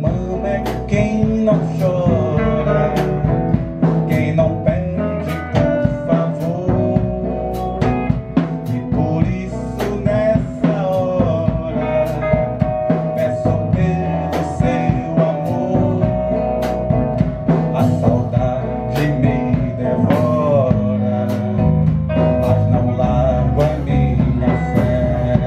mama é quem não chora, quem não pede por favor. E por isso nessa hora peço pelo seu amor. A saudade me devora, mas não largo a minha fé.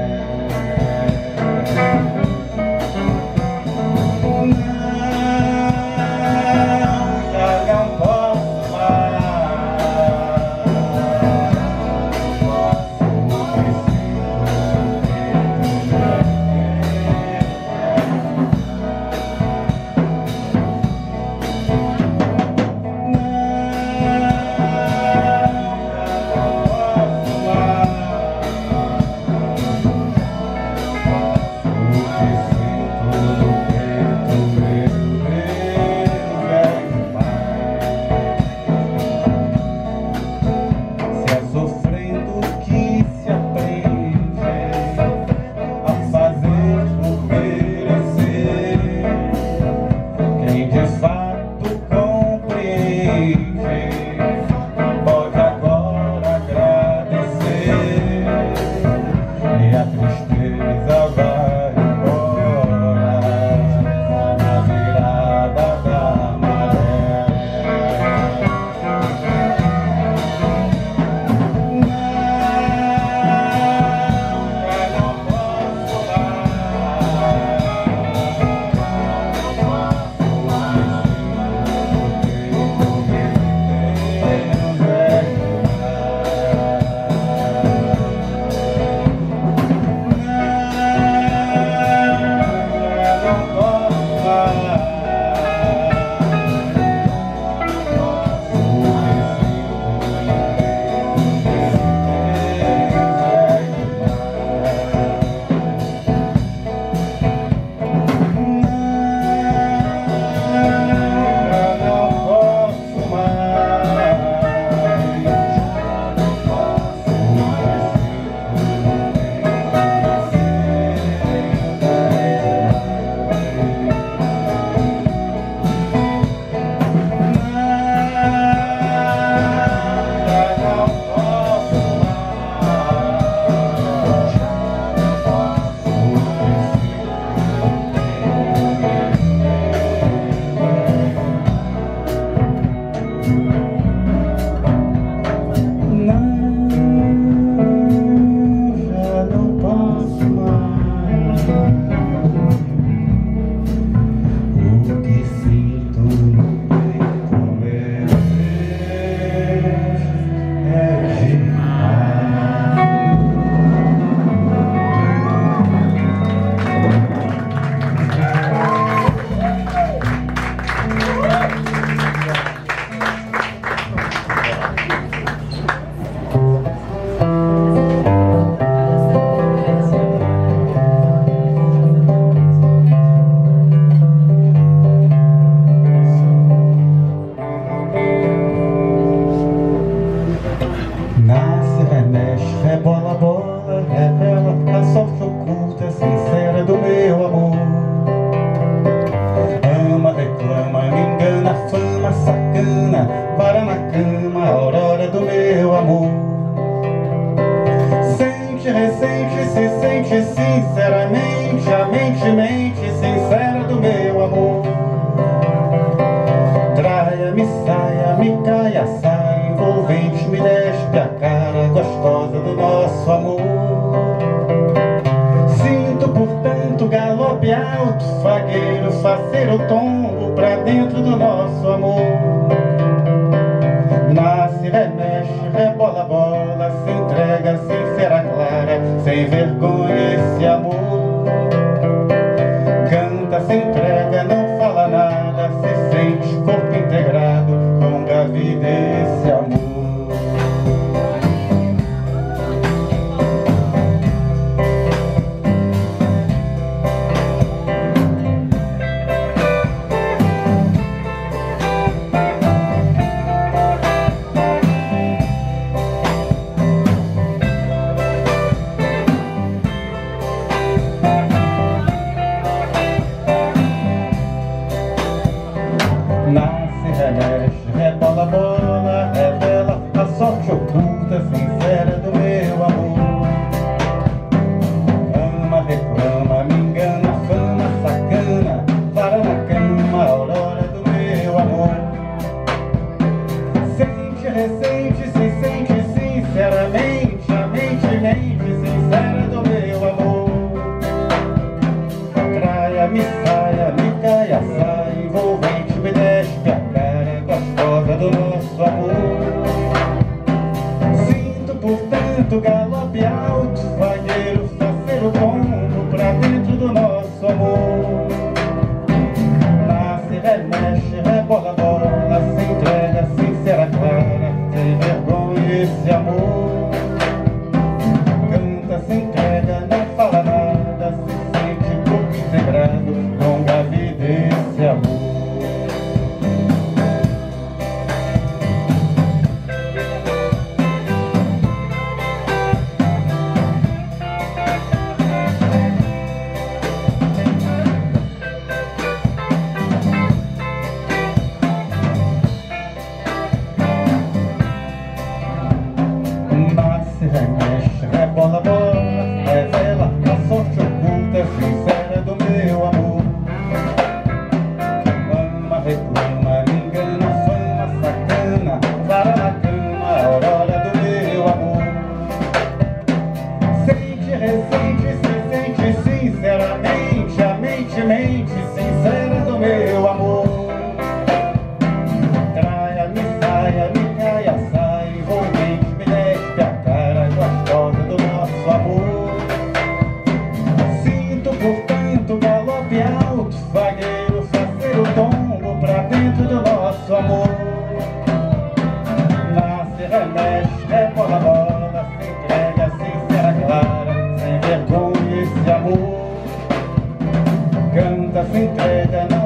Pode agora agradecer, e a tristeza vai embora na virada da maré. Não posso mais. Nasce, remexe, rebola, bola, revela a sorte oculta, sincera do meu amor. Ama, reclama, me engana, fama, sacana, para na cama, a aurora do meu amor. Sente, ressente, se sente sinceramente, a mente sincera do meu amor. Traia-me, saia-me, caia, saia, envolvente, me despe a cara gostosa do nosso amor. Sinto, portanto, galope alto, fagueiro, faceiro, tombo pra dentro do nosso amor. Nasce, remexe, rebola, bola, se entrega, sincera, clara, sem vergonha esse amor. Canta, se entrega, não fala nada, se sente corpo integrado, longa vida esse amor. rebola a bola, se entrega, sincera, clara, sem vergonha esse amor. Canta, se entrega, não fala nada, se sente pouco integrado, longa vida esse amor. Se remexe, rebola a bola, revela a sorte oculta, sincera do meu amor. Ama, reclama, me engana, soma, sacana, vara na cama, a aurora do meu amor. Sente, ressente, se sente sinceramente, a mente sincera do meu amor. Traia, me saia, me caia, sai, envolvente, me despe a cara gostosa do nosso amor. Sinto, portanto, galope alto, vagueiro, fazer o tombo pra dentro do nosso amor. Nasce, remexe, rebola a bola, se entrega, sincera, clara, sem vergonha esse amor. Canta, se entrega,